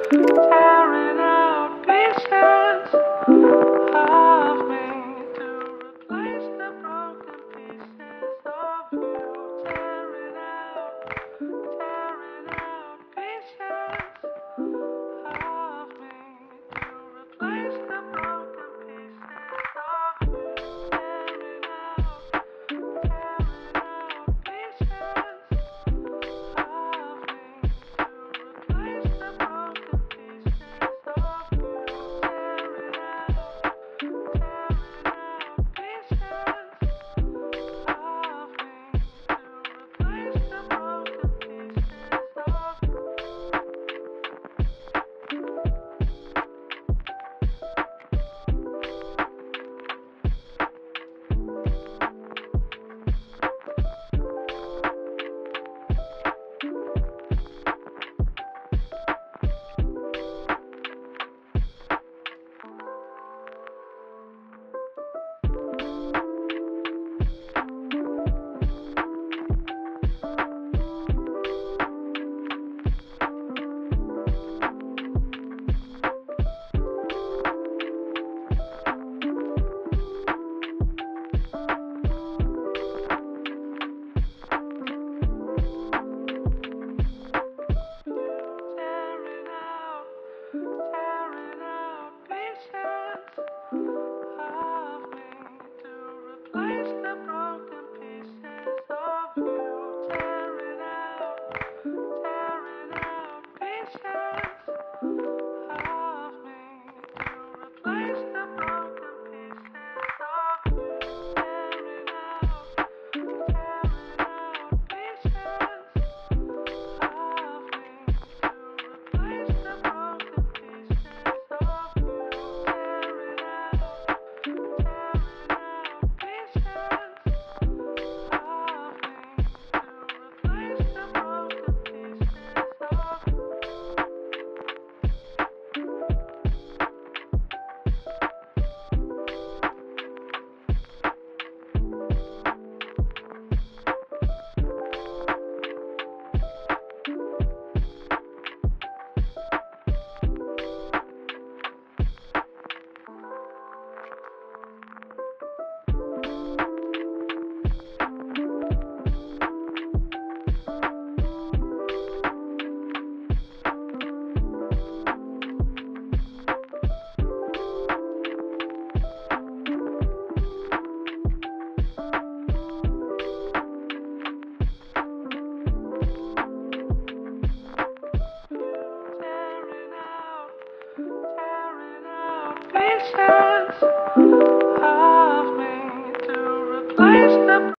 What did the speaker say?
tearing out pieces of me to replace the broken pieces of you. Tearing out pieces of me to replace the broken pieces of you. Tearing out pieces of me to replace the broken pieces of you. Tearing out pieces of me to replace the broken pieces of you. Tearing out pieces of me to replace the broken pieces of you. Tearing out pieces of me to replace the broken pieces of you. Tearing out pieces of me to replace the broken pieces of you. Tearing out pieces of me to replace the broken pieces of you. Tearing out pieces